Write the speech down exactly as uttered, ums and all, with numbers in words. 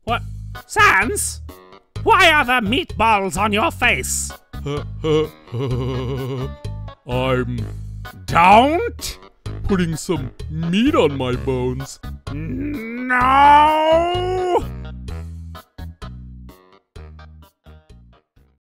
What? Sans? Why are there meatballs on your face? I'm... Don't? Putting some meat on my bones. No!